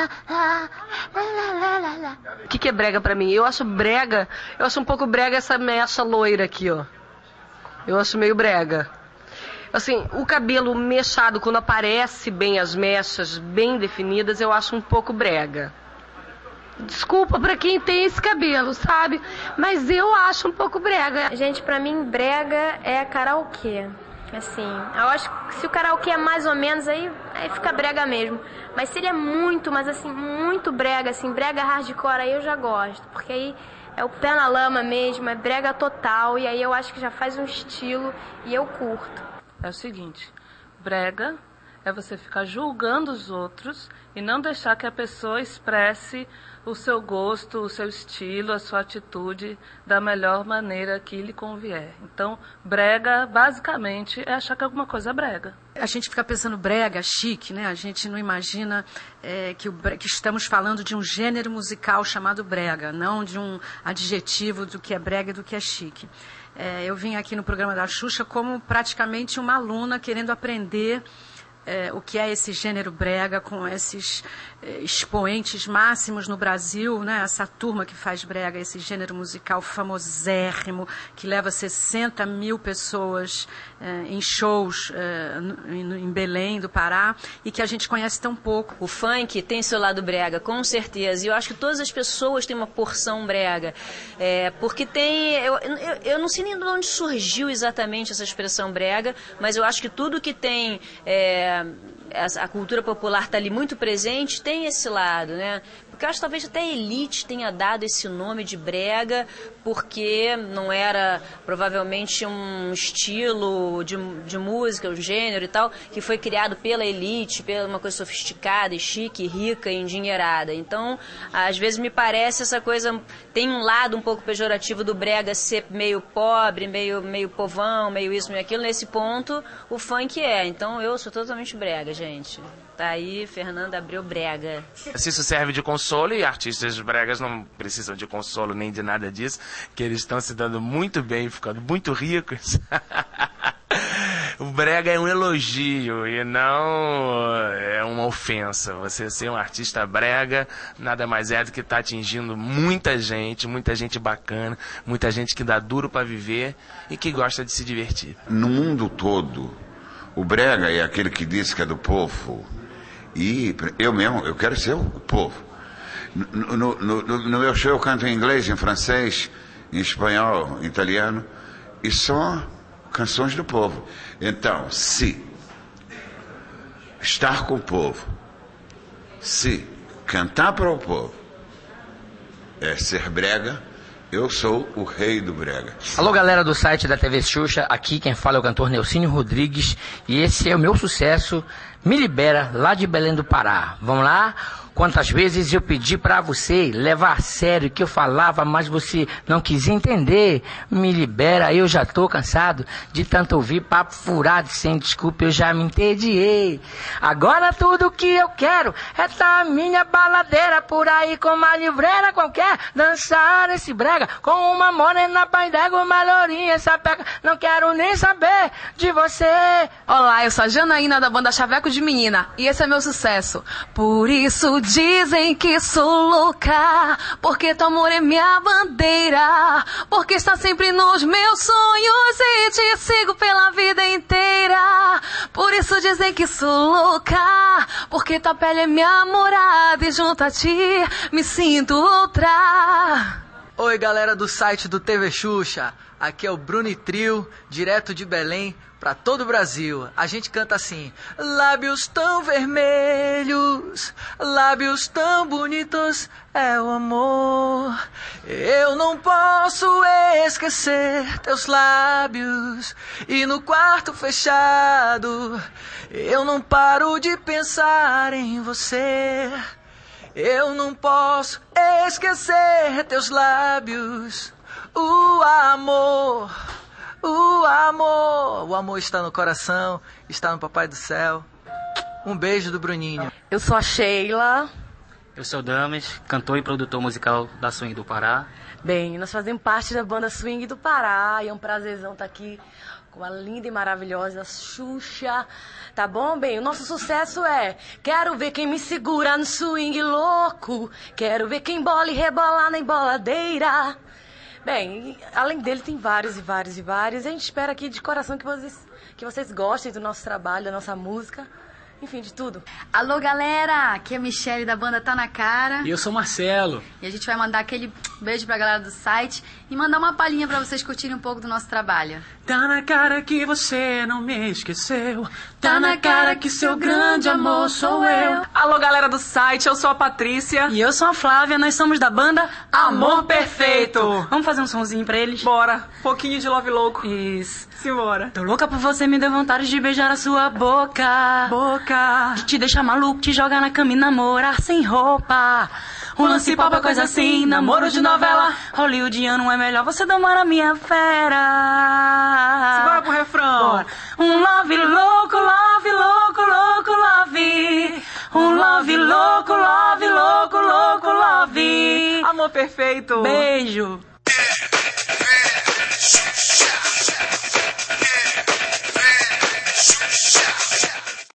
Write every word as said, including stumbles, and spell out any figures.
O que, que é brega pra mim? Eu acho brega, eu acho um pouco brega essa mecha loira aqui, ó. Eu acho meio brega. Assim, o cabelo mechado, quando aparece bem as mechas bem definidas, eu acho um pouco brega. Desculpa pra quem tem esse cabelo, sabe? Mas eu acho um pouco brega. Gente, pra mim, brega é karaokê. Assim, eu acho que se o karaokê é mais ou menos, aí, aí fica brega mesmo. Mas seria muito, mas assim, muito brega, assim, brega hardcore, aí eu já gosto. Porque aí é o pé na lama mesmo, é brega total, e aí eu acho que já faz um estilo e eu curto. É o seguinte, brega é você ficar julgando os outros e não deixar que a pessoa expresse o seu gosto, o seu estilo, a sua atitude da melhor maneira que lhe convier. Então, brega, basicamente, é achar que alguma coisa é brega. A gente fica pensando brega, chique, né? A gente não imagina é, que, o, que estamos falando de um gênero musical chamado brega, não de um adjetivo do que é brega e do que é chique. É, eu vim aqui no programa da Xuxa como praticamente uma aluna querendo aprender É, o que é esse gênero brega, com esses é, expoentes máximos no Brasil, né? Essa turma que faz brega, esse gênero musical famosérrimo, que leva sessenta mil pessoas é, em shows é, em, em Belém do Pará, e que a gente conhece tão pouco. O funk tem seu lado brega, com certeza, e eu acho que todas as pessoas têm uma porção brega, é, porque tem, eu, eu, eu não sei nem de onde surgiu exatamente essa expressão brega, mas eu acho que tudo que tem... É, a cultura popular está ali muito presente, tem esse lado, né? Porque eu acho que talvez até a elite tenha dado esse nome de brega, porque não era provavelmente um estilo de, de música, um gênero e tal, que foi criado pela elite, pela uma coisa sofisticada e chique, rica e endinheirada. Então, às vezes me parece essa coisa, tem um lado um pouco pejorativo do brega ser meio pobre, meio, meio povão, meio isso, meio aquilo. Nesse ponto, o funk é. Então, eu sou totalmente brega, gente. Tá aí, Fernanda Abreu brega. Se isso serve de consolo, e artistas bregas não precisam de consolo nem de nada disso, que eles estão se dando muito bem, ficando muito ricos. O brega é um elogio e não é uma ofensa. Você ser um artista brega nada mais é do que estar atingindo muita gente, muita gente bacana, muita gente que dá duro para viver e que gosta de se divertir. No mundo todo, o brega é aquele que diz que é do povo. E eu mesmo, eu quero ser o povo. No, no, no, no meu show eu canto em inglês, em francês, em espanhol, em italiano, e são canções do povo. Então, se estar com o povo, se cantar para o povo, é ser brega, eu sou o rei do brega. Alô, galera do site da T V Xuxa, aqui quem fala é o cantor Nelsinho Rodrigues, e esse é o meu sucesso, Me Libera, lá de Belém do Pará. Vamos lá? Quantas vezes eu pedi pra você levar a sério o que eu falava, mas você não quis entender. Me libera, eu já tô cansado de tanto ouvir papo furado, sem desculpa eu já me entediei. Agora tudo que eu quero é tá a minha baladeira por aí com uma livreira qualquer, dançar esse brega com uma morena paidega, uma lourinha sapeca, não quero nem saber de você. Olá, eu sou a Janaína da banda Chaveco de Menina e esse é meu sucesso. Por isso dizem que sou louca, porque teu amor é minha bandeira, porque está sempre nos meus sonhos e te sigo pela vida inteira. Por isso dizem que sou louca, porque tua pele é minha morada e junto a ti me sinto outra. Oi, galera do site do T V Xuxa, aqui é o Bruni Trio, direto de Belém pra todo o Brasil. A gente canta assim: lábios tão vermelhos, lábios tão bonitos, é o amor. Eu não posso esquecer teus lábios, e no quarto fechado eu não paro de pensar em você. Eu não posso esquecer teus lábios, o amor, o amor. O amor está no coração, está no Papai do Céu. Um beijo do Bruninho. Eu sou a Sheila Eu sou Dames, cantor e produtor musical da Swing do Pará. Bem, nós fazemos parte da banda Swing do Pará e é um prazerzão estar aqui com a linda e maravilhosa Xuxa. Tá bom? Bem, o nosso sucesso é: quero ver quem me segura no swing louco, quero ver quem bola e rebola na emboladeira. Bem, além dele tem vários e vários e vários. A gente espera aqui de coração que vocês, que vocês gostem do nosso trabalho, da nossa música. Enfim, de tudo. Alô, galera! Aqui é a Michele da banda Tá Na Cara. E eu sou Marcelo. E a gente vai mandar aquele beijo pra galera do site e mandar uma palhinha pra vocês curtirem um pouco do nosso trabalho. Tá na cara que você não me esqueceu. Tá na cara que seu grande amor sou eu. Alô, galera do site, eu sou a Patrícia. E eu sou a Flávia, nós somos da banda Amor Perfeito. Vamos fazer um sonzinho pra eles? Bora, pouquinho de Love Louco. Isso. Simbora. Tô louca por você, me deu vontade de beijar a sua boca. Boca. De te deixar maluco, te jogar na cama e namorar sem roupa. Um lance papo é coisa assim, namoro de novela. Hollywoodiano é melhor você domar a minha fera. Simbora pro refrão. Bora. Um love louco, love louco, louco, love. Um love louco, love louco, louco, love. Amor Perfeito. Beijo.